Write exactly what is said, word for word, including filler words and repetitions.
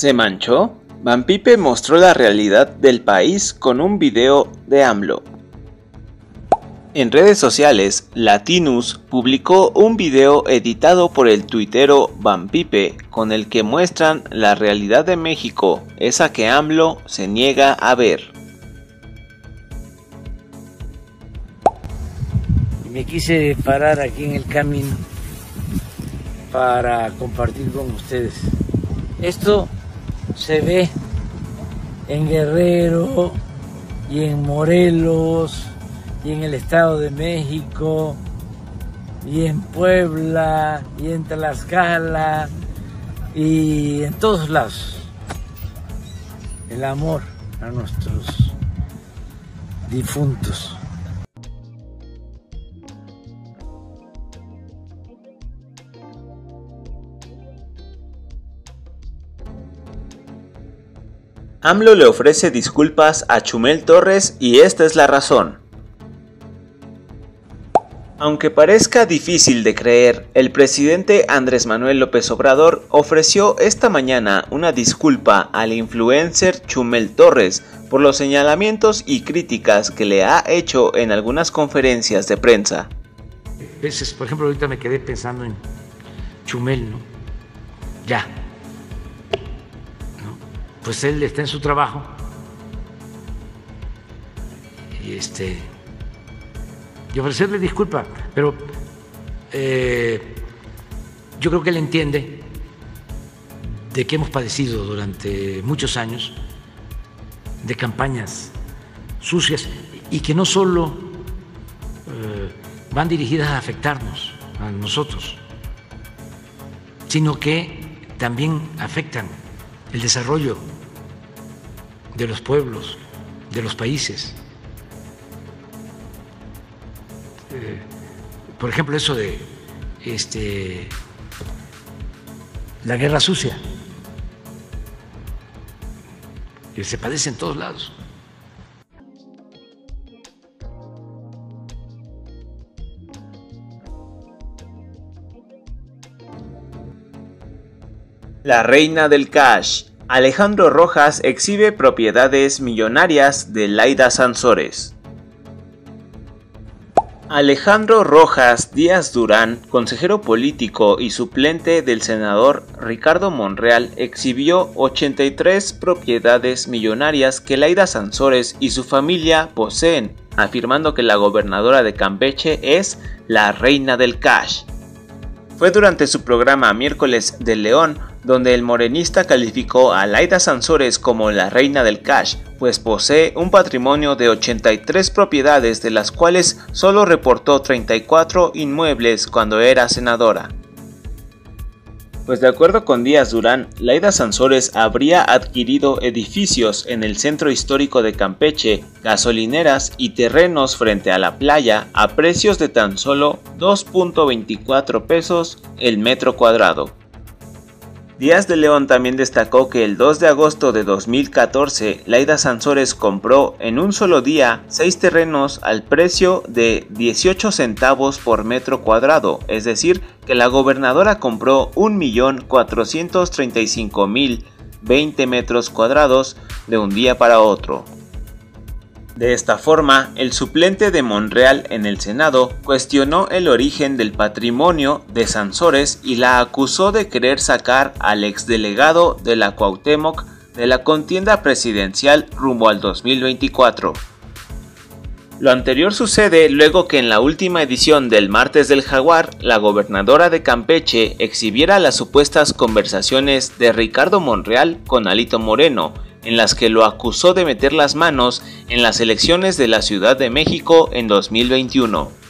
¿Se manchó? Van Pipe mostró la realidad del país con un video de AMLO. En redes sociales, Latinus publicó un video editado por el tuitero Van Pipe con el que muestran la realidad de México, esa que AMLO se niega a ver. Me quise parar aquí en el camino para compartir con ustedes. Esto se ve en Guerrero y en Morelos y en el Estado de México y en Puebla y en Tlaxcala y en todos lados. El amor a nuestros difuntos. AMLO le ofrece disculpas a Chumel Torres y esta es la razón. Aunque parezca difícil de creer, el presidente Andrés Manuel López Obrador ofreció esta mañana una disculpa al influencer Chumel Torres por los señalamientos y críticas que le ha hecho en algunas conferencias de prensa. A veces, por ejemplo, ahorita me quedé pensando en Chumel, ¿no? Ya. Pues él está en su trabajo y este y ofrecerle disculpa, pero eh, yo creo que él entiende de que hemos padecido durante muchos años de campañas sucias y que no solo eh, van dirigidas a afectarnos a nosotros, sino que también afectan el desarrollo de los pueblos, de los países. Eh, por ejemplo, eso de este, la guerra sucia, que se padece en todos lados. La reina del cash. Alejandro Rojas exhibe propiedades millonarias de Laida Sansores. Alejandro Rojas Díaz Durán, consejero político y suplente del senador Ricardo Monreal, exhibió ochenta y tres propiedades millonarias que Laida Sansores y su familia poseen, afirmando que la gobernadora de Campeche es la reina del cash. Fue durante su programa Miércoles de León, donde el morenista calificó a Laida Sansores como la reina del cash, pues posee un patrimonio de ochenta y tres propiedades, de las cuales solo reportó treinta y cuatro inmuebles cuando era senadora. Pues de acuerdo con Díaz Durán, Laida Sansores habría adquirido edificios en el centro histórico de Campeche, gasolineras y terrenos frente a la playa a precios de tan solo dos punto veinticuatro pesos el metro cuadrado. Díaz de León también destacó que el dos de agosto de dos mil catorce, Laida Sansores compró en un solo día seis terrenos al precio de dieciocho centavos por metro cuadrado, es decir, que la gobernadora compró un millón cuatrocientos treinta y cinco mil veinte metros cuadrados de un día para otro. De esta forma, el suplente de Monreal en el Senado cuestionó el origen del patrimonio de Sansores y la acusó de querer sacar al exdelegado de la Cuauhtémoc de la contienda presidencial rumbo al dos mil veinticuatro. Lo anterior sucede luego que en la última edición del Martes del Jaguar, la gobernadora de Campeche exhibiera las supuestas conversaciones de Ricardo Monreal con Alito Moreno, en las que lo acusó de meter las manos en las elecciones de la Ciudad de México en dos mil veintiuno.